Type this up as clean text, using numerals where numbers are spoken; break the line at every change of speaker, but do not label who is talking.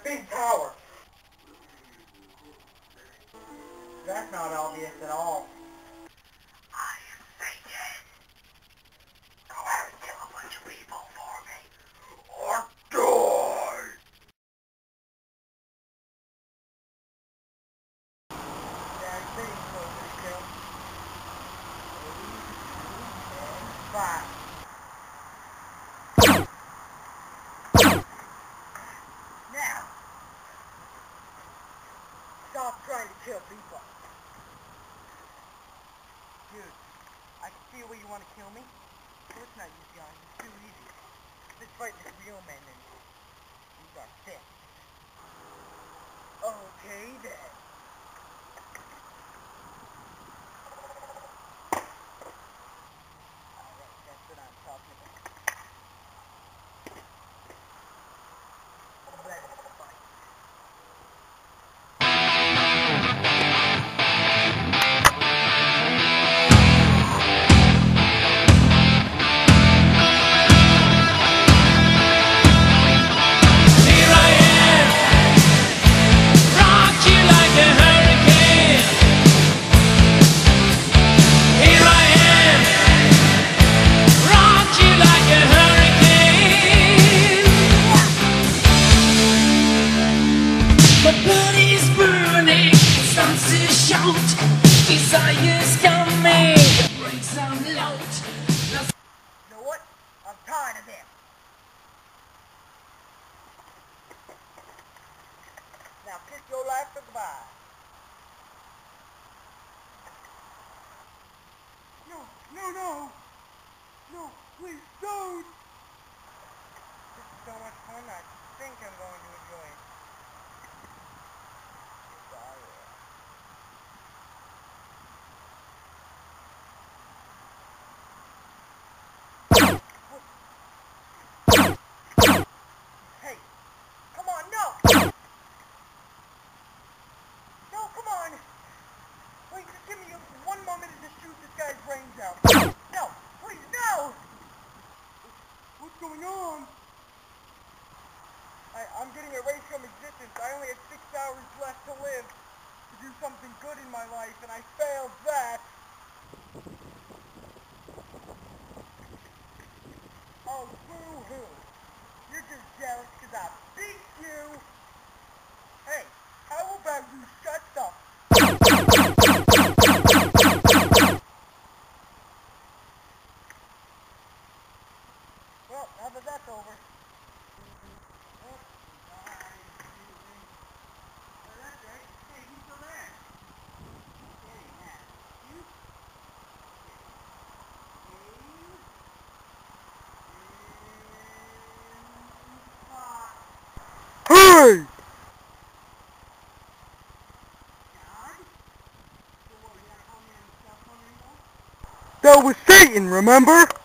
big tower. That's not obvious at all. I am Satan. Go out and kill a bunch of people for me. Or die! That's pretty close to kill. 5. Now, stop trying to kill people. Dude, I can see where you want to kill me. So let's not use guns. It's too easy. Let's fight this real men and use our fists. Okay then. Alright, that's what I'm talking about. I'm ready to fight.
Desire's coming, breaks on loud.
You know what? I'm tired of this. Now kiss your life goodbye. No, please don't. This is so much fun, I think I'm going to enjoy it. Hey, come on, no! No, come on! Wait, just give me one moment to just shoot this guy's brains out. No, please, no! What's going on? I'm getting erased from existence. I only had 6 hours left to live to do something good in my life, and I failed that. Oh, boo-hoo. You're just jealous because I beat you. Hey, how about you shut the Well, now that that's over. That's right. Hey, he's still there. Okay, now, you. Hey! That was Satan, remember?